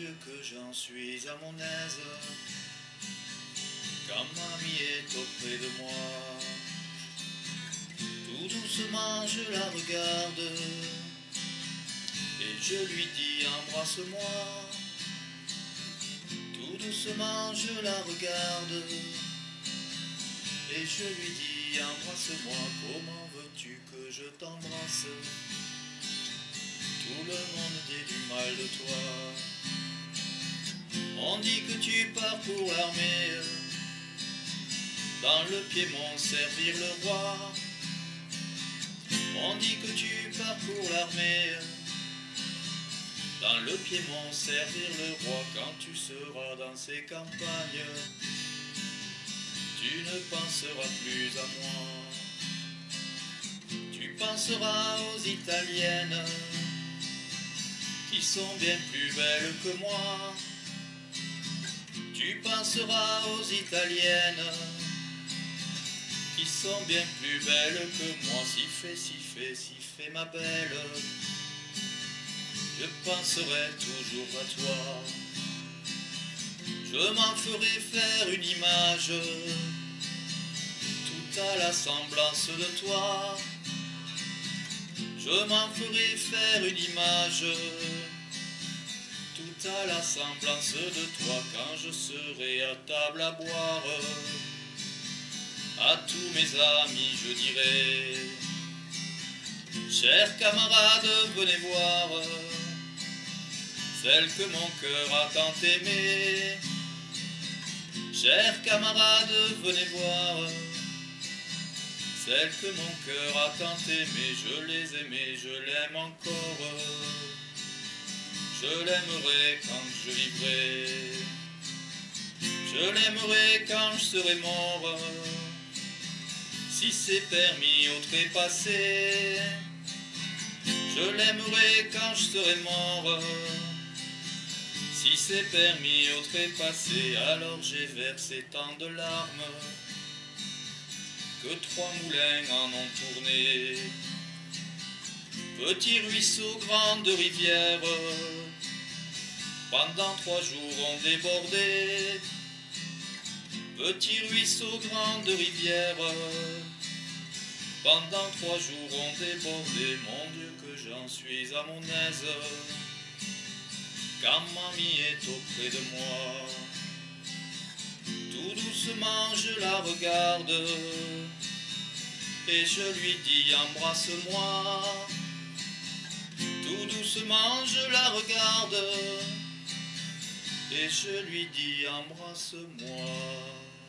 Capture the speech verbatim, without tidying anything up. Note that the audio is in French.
Dieu que j'en suis à mon aise quand mamie est auprès de moi. Tout doucement je la regarde et je lui dis embrasse-moi. Tout doucement je la regarde et je lui dis embrasse-moi. Comment veux-tu que je t'embrasse? Tout le monde dit du mal de toi. On dit que tu pars pour l'armée, dans le Piémont servir le roi. On dit que tu pars pour l'armée, dans le Piémont servir le roi. Quand tu seras dans ces campagnes, tu ne penseras plus à moi. Tu penseras aux Italiennes, qui sont bien plus belles que moi. Tu penseras aux Italiennes, qui sont bien plus belles que moi. Si fait, si fait, si fait ma belle, je penserai toujours à toi. Je m'en ferai faire une image, tout à la semblance de toi. Je m'en ferai faire une image, tout à la semblance de toi. Quand je serai à table à boire, à tous mes amis je dirai, chers camarades, venez voir celle que mon cœur a tant aimée. Chers camarades, venez voir celle que mon cœur a tant aimée. Je les aimais, je l'aime encore. Je l'aimerai quand je vivrai. Je l'aimerai quand je serai mort, si c'est permis au trépassé. Je l'aimerai quand je serai mort, si c'est permis au trépassé. Alors j'ai versé tant de larmes que trois moulins en ont tourné. Petit ruisseau, grande rivière, pendant trois jours ont débordé. Petit ruisseau, grande rivière, pendant trois jours ont débordé. Mon Dieu que j'en suis à mon aise quand mamie est auprès de moi. Tout doucement je la regarde et je lui dis embrasse-moi. Tout doucement je la regarde et je lui dis embrasse-moi.